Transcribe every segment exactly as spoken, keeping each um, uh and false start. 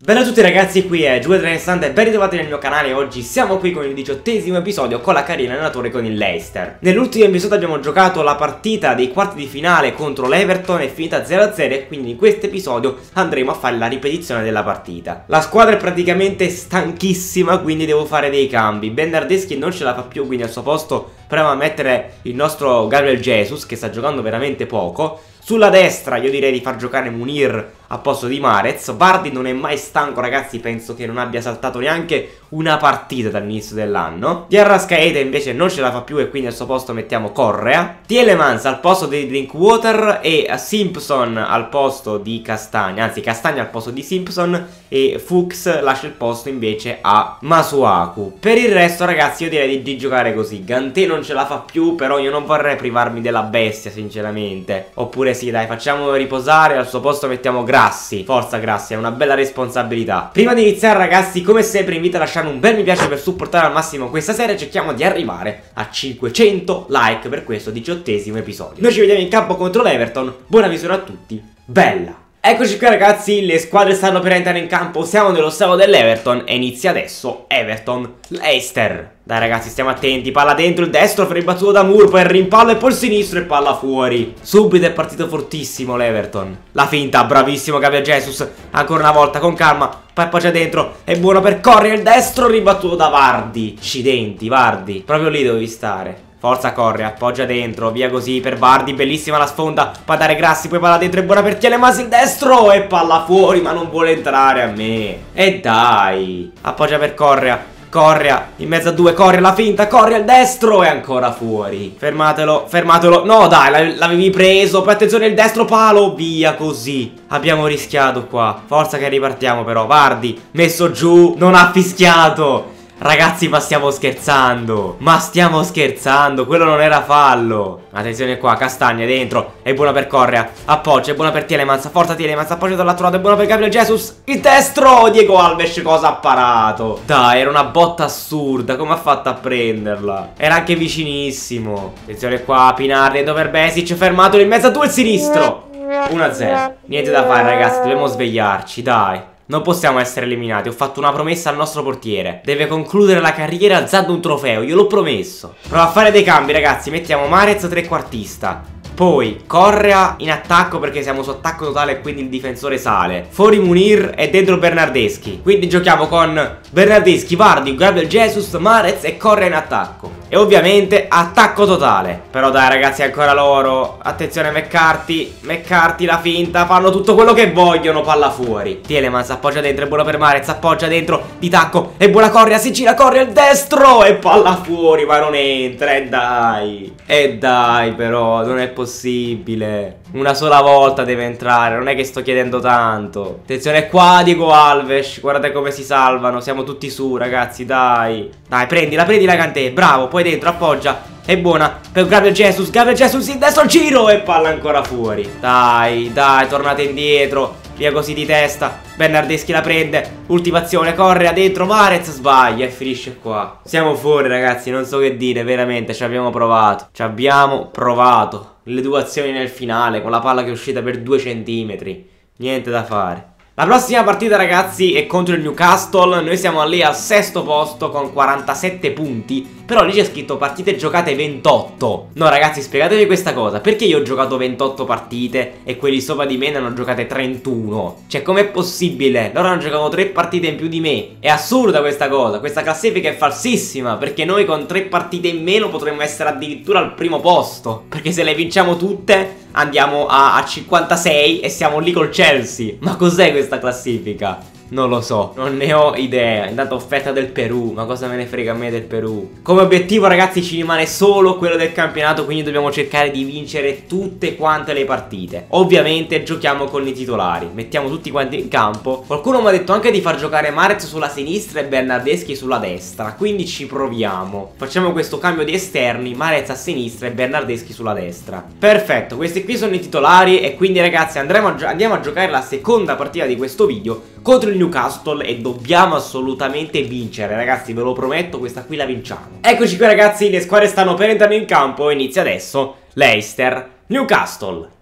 Bella a tutti ragazzi, qui è Giuliano e ben ritrovati nel mio canale. Oggi siamo qui con il diciottesimo episodio con la carriera allenatore con il Leicester. Nell'ultimo episodio abbiamo giocato la partita dei quarti di finale contro l'Everton, è finita zero a zero e quindi in questo episodio andremo a fare la ripetizione della partita. La squadra è praticamente stanchissima, quindi devo fare dei cambi. Bernardeschi non ce la fa più, quindi al suo posto proviamo a mettere il nostro Gabriel Jesus, che sta giocando veramente poco. Sulla destra io direi di far giocare Munir a posto di Mahrez. Vardy non è mai stanco ragazzi, penso che non abbia saltato neanche una partita dall'inizio dell'anno. Diarrascaeta invece non ce la fa più e quindi al suo posto mettiamo Correa. Tielemans al posto di Drinkwater e Simpson al posto di Castagna, anzi Castagna al posto di Simpson, e Fuchs lascia il posto invece a Masuaku. Per il resto ragazzi io direi di, di giocare così. Kanté non ce la fa più, però io non vorrei privarmi della bestia sinceramente. Oppure sì dai, facciamo riposare, al suo posto mettiamo Grassi. Forza Grassi, è una bella responsabilità. Prima di iniziare ragazzi, come sempre invito a lasciare un bel mi piace per supportare al massimo questa serie. Cerchiamo di arrivare a cinquecento like per questo diciottesimo episodio. Noi ci vediamo in campo contro l'Everton. Buona visione a tutti, bella! Eccoci qui ragazzi, le squadre stanno per entrare in campo. Siamo nello stadio dell'Everton e inizia adesso Everton Leicester. Dai ragazzi, stiamo attenti. Palla dentro, il destro, ribattuto da Moore, poi il rimpallo e poi il sinistro e palla fuori. Subito è partito fortissimo l'Everton. La finta, bravissimo Gabriel Jesus. Ancora una volta con calma, poi appoggia dentro. È buono per correre, il destro ribattuto da Vardy. Accidenti Vardy, proprio lì dovevi stare. Forza corre, appoggia dentro, via così per Vardy, bellissima la sponda, può dare Grassi, poi palla dentro, è buona per Tielemans, il destro e palla fuori, ma non vuole entrare a me. E dai, appoggia per Correa, Correa, in mezzo a due, Correa la finta, Correa il destro e ancora fuori. Fermatelo, fermatelo, no dai, l'avevi preso, poi attenzione il destro palo, via così. Abbiamo rischiato qua, forza che ripartiamo però, Vardy, messo giù, non ha fischiato. Ragazzi, ma stiamo scherzando. Ma stiamo scherzando, quello non era fallo. Attenzione qua, Castagna dentro. È buona per Correa, appoggia, è buona per Tielemans. Forza Tielemans, appoggia dall'altro lato, è buona per Gabriel Jesus. Il destro, Diego Alves cosa ha parato. Dai, era una botta assurda, come ha fatto a prenderla? Era anche vicinissimo. Attenzione qua, Pinar dentro per Besic, fermato in mezzo a due il sinistro. uno a zero, niente da fare ragazzi, dobbiamo svegliarci, dai. Non possiamo essere eliminati, ho fatto una promessa al nostro portiere. Deve concludere la carriera alzando un trofeo, io l'ho promesso. Prova a fare dei cambi ragazzi, mettiamo Mahrez trequartista. Poi Correa in attacco perché siamo su attacco totale e quindi il difensore sale. Fuori Munir e dentro Bernardeschi. Quindi giochiamo con Bernardeschi, Vardy, Gabriel Jesus, Mahrez e Correa in attacco. E ovviamente attacco totale. Però dai ragazzi, ancora loro. Attenzione McCarthy, McCarthy la finta, fanno tutto quello che vogliono, palla fuori. Tielemans appoggia dentro, è buono per Mahrez, appoggia dentro, di tacco, è buona Correa, si gira, corre il destro e palla fuori, ma non entra, e dai. E dai però, non è possibile. Una sola volta deve entrare, non è che sto chiedendo tanto. Attenzione qua Diego Alves, guardate come si salvano, siamo tutti su ragazzi, dai. Dai, prendila, prendila Kanté, bravo, poi dentro, appoggia, è buona per Gabriel Jesus, Gabriel Jesus in destro, giro e palla ancora fuori. Dai, dai, tornate indietro, via così di testa. Bernardeschi la prende, ultima azione, corre dentro, Mahrez sbaglia e finisce qua. Siamo fuori ragazzi, non so che dire, veramente, ci abbiamo provato. Ci abbiamo provato. Le due azioni nel finale, con la palla che è uscita per due centimetri. Niente da fare. La prossima partita ragazzi è contro il Newcastle. Noi siamo lì al sesto posto con quarantasette punti. Però lì c'è scritto partite giocate ventotto. No ragazzi, spiegatevi questa cosa. Perché io ho giocato ventotto partite e quelli sopra di me ne hanno giocate trentuno? Cioè com'è possibile? Loro hanno giocato tre partite in più di me. È assurda questa cosa. Questa classifica è falsissima, perché noi con tre partite in meno potremmo essere addirittura al primo posto. Perché se le vinciamo tutte andiamo a, a cinquantasei e siamo lì col Chelsea. Ma cos'è questa classifica? Non lo so, non ne ho idea. Intanto offerta del Perù, ma cosa me ne frega a me del Perù? Come obiettivo ragazzi ci rimane solo quello del campionato, quindi dobbiamo cercare di vincere tutte quante le partite. Ovviamente giochiamo con i titolari, mettiamo tutti quanti in campo. Qualcuno mi ha detto anche di far giocare Mahrez sulla sinistra e Bernardeschi sulla destra, quindi ci proviamo. Facciamo questo cambio di esterni, Mahrez a sinistra e Bernardeschi sulla destra. Perfetto, questi qui sono i titolari e quindi ragazzi andremo a andiamo a giocare la seconda partita di questo video contro il Newcastle e dobbiamo assolutamente vincere ragazzi, ve lo prometto, questa qui la vinciamo. Eccoci qui ragazzi, le squadre stanno per entrare in campo, inizia adesso Leicester Newcastle.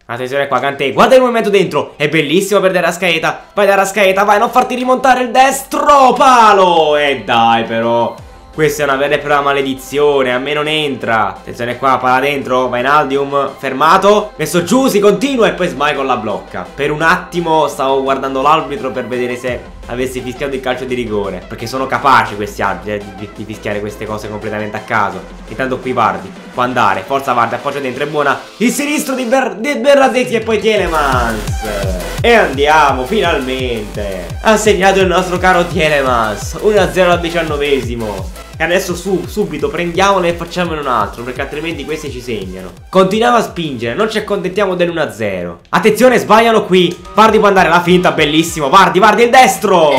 Attenzione qua, Kanté, guarda il movimento dentro. È bellissimo per Derrascaeta. Vai Derrascaeta, vai, non farti rimontare il destro. Palo. E dai però, questa è una vera e propria maledizione, a me non entra. Attenzione qua, palla dentro, Wijnaldum, fermato, messo giù, si continua e poi Schmeichel la blocca. Per un attimo stavo guardando l'arbitro per vedere se avessi fischiato il calcio di rigore, perché sono capaci questi arbitri eh, di, di fischiare queste cose completamente a caso. Intanto qui Vardy può andare, forza Vardy, appoggia dentro, è buona. Il sinistro di, Ber di Bernardeschi e poi Tielemans. E andiamo, finalmente. Ha segnato il nostro caro Tielemans, uno a zero al diciannovesimo. E adesso su, subito prendiamolo e facciamone un altro, perché altrimenti questi ci segnano. Continuiamo a spingere, non ci accontentiamo dell'uno a zero. Attenzione, sbagliano qui. Vardy può andare alla finta, bellissimo. Vardy, Vardy il destro.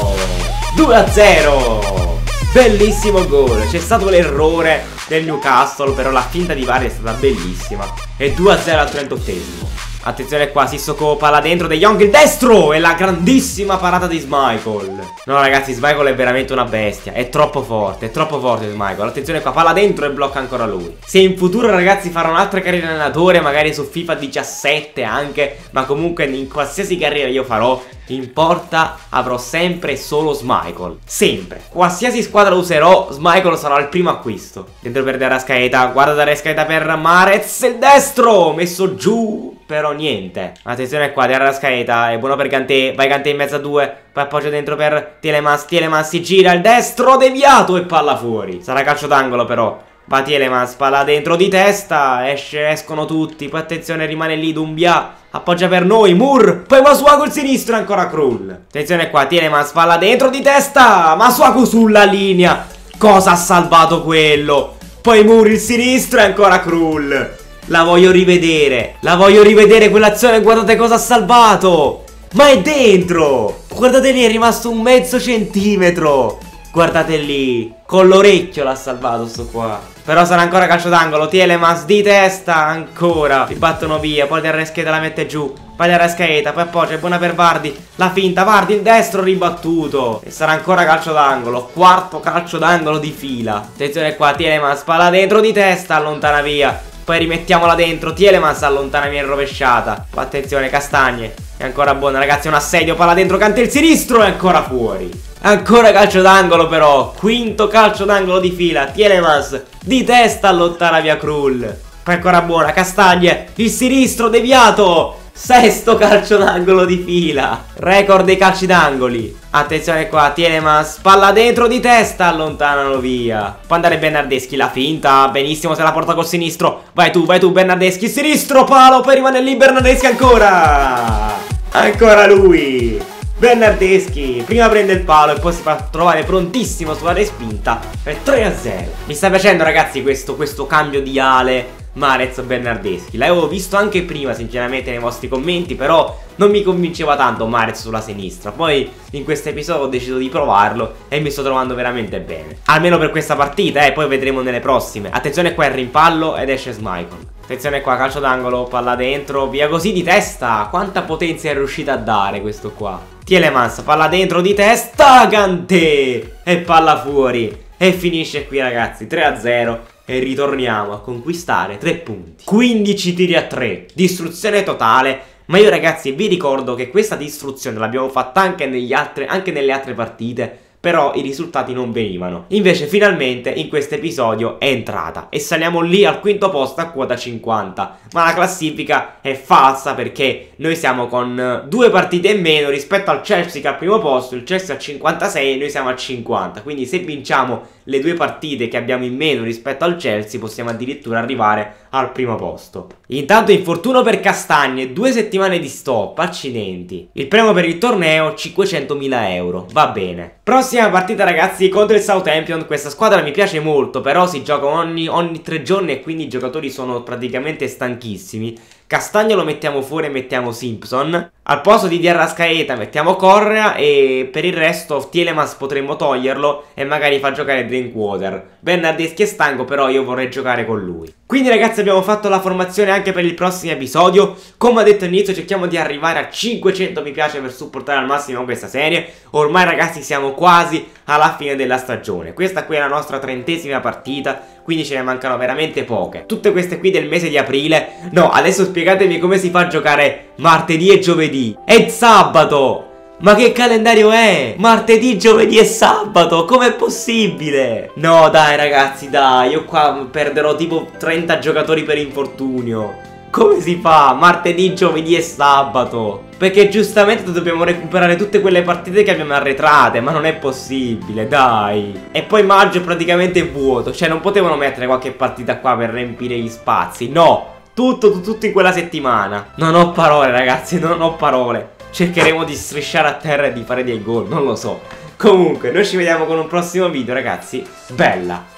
due a zero. Bellissimo gol. C'è stato l'errore del Newcastle, però la finta di Vardy è stata bellissima. E due a zero al trentottesimo. Attenzione qua, Sissoko, palla dentro, De Jong il destro. E la grandissima parata di Schmeichel. No ragazzi, Schmeichel è veramente una bestia. È troppo forte, è troppo forte Schmeichel. Attenzione qua, palla dentro e blocca ancora lui. Se in futuro ragazzi farò un'altra carriera allenatore, magari su FIFA diciassette anche, ma comunque in qualsiasi carriera io farò, in porta avrò sempre solo Schmeichel. Sempre. Qualsiasi squadra userò, Schmeichel sarà il primo acquisto. Dentro per Derrascaeta, guarda Derrascaeta per Mahrez, il destro, messo giù. Però niente. Attenzione qua, Derrascaeta, è buono per Kanté. Vai Kanté in mezzo a due. Poi appoggio dentro per Tielemans. Tielemans si gira, il destro deviato e palla fuori. Sarà calcio d'angolo però. Va Tielemans, palla dentro di testa. Esce, escono tutti. Poi attenzione, rimane lì Doumbia. Appoggia per noi, Moore. Poi Masuaku il sinistro e ancora Krul. Attenzione qua, Tielemans, palla dentro di testa. Masuaku sulla linea. Cosa ha salvato quello? Poi Moore il sinistro e ancora Krul. La voglio rivedere. La voglio rivedere quell'azione. Guardate cosa ha salvato. Ma è dentro. Guardate lì, è rimasto un mezzo centimetro. Guardate lì. Con l'orecchio l'ha salvato sto qua. Però sarà ancora calcio d'angolo. Tielemans di testa ancora. Li battono via. Poi Derrascaeta la mette giù. Poi Derrascaeta, poi appoggia, è buona per Vardy. La finta, Vardy il destro ribattuto. E sarà ancora calcio d'angolo. Quarto calcio d'angolo di fila. Attenzione qua, Tielemans, palla dentro di testa, allontana via. Poi rimettiamola dentro, Tielemans allontana via in rovesciata. Attenzione, Castagne, è ancora buona ragazzi, un assedio, palla dentro, Kanté il sinistro e ancora fuori. Ancora calcio d'angolo però, quinto calcio d'angolo di fila. Tielemans di testa allontana via Krul. Poi ancora buona, Castagne, il sinistro deviato. Sesto calcio d'angolo di fila. Record dei calci d'angoli. Attenzione qua, Tielemans, palla dentro di testa, allontanano via. Può andare Bernardeschi, la finta, benissimo, se la porta col sinistro. Vai tu, vai tu Bernardeschi, sinistro, palo, poi rimane lì Bernardeschi ancora. Ancora lui. Bernardeschi, prima prende il palo e poi si fa trovare prontissimo sulla respinta per tre a zero. Mi sta piacendo ragazzi questo, questo cambio di ale Mahrez Bernardeschi. L'avevo visto anche prima sinceramente nei vostri commenti, però non mi convinceva tanto Mahrez sulla sinistra. Poi in questo episodio ho deciso di provarlo e mi sto trovando veramente bene. Almeno per questa partita, eh, poi vedremo nelle prossime. Attenzione qua, il rimpallo ed esce Schmeichel. Attenzione qua, calcio d'angolo, palla dentro, via così di testa. Quanta potenza è riuscita a dare questo qua. Tielemans, palla dentro di testa, Kanté e palla fuori. E finisce qui ragazzi, tre a zero. E ritorniamo a conquistare tre punti. quindici tiri a tre, distruzione totale. Ma io ragazzi vi ricordo che questa distruzione l'abbiamo fatta anche, negli altri, anche nelle altre partite, però i risultati non venivano. Invece finalmente in questo episodio è entrata e saliamo lì al quinto posto a quota cinquanta. Ma la classifica è falsa perché noi siamo con due partite in meno rispetto al Chelsea che è al primo posto. Il Chelsea è a cinquantasei e noi siamo a cinquanta. Quindi se vinciamo le due partite che abbiamo in meno rispetto al Chelsea possiamo addirittura arrivare al primo posto. Intanto infortunio per Castagne, due settimane di stop, accidenti. Il premio per il torneo cinquecentomila euro, va bene. Prossima partita ragazzi contro il Southampton. Questa squadra mi piace molto, però si gioca ogni, ogni tre giorni e quindi i giocatori sono praticamente stanchissimi. Castagno lo mettiamo fuori e mettiamo Simpson. Al posto di Derrascaeta mettiamo Correa e per il resto Tielemans potremmo toglierlo e magari far giocare Drinkwater. Bernardeschi è stanco, però io vorrei giocare con lui. Quindi ragazzi abbiamo fatto la formazione anche per il prossimo episodio. Come ho detto all'inizio cerchiamo di arrivare a cinquecento mi piace per supportare al massimo questa serie. Ormai ragazzi siamo quasi alla fine della stagione. Questa qui è la nostra trentesima partita, quindi ce ne mancano veramente poche. Tutte queste qui del mese di aprile. No, adesso spiego spiegatemi come si fa a giocare martedì e giovedì. È sabato! Ma che calendario è? Martedì, giovedì e sabato, com'è possibile? No dai ragazzi, dai, io qua perderò tipo trenta giocatori per infortunio. Come si fa? Martedì, giovedì e sabato? Perché giustamente dobbiamo recuperare tutte quelle partite che abbiamo arretrate, ma non è possibile, dai. E poi maggio è praticamente vuoto, cioè non potevano mettere qualche partita qua per riempire gli spazi, no. Tutto, tutto, tutto in quella settimana. Non ho parole ragazzi, non ho parole. Cercheremo di strisciare a terra e di fare dei gol, non lo so. Comunque, noi ci vediamo con un prossimo video ragazzi. Bella!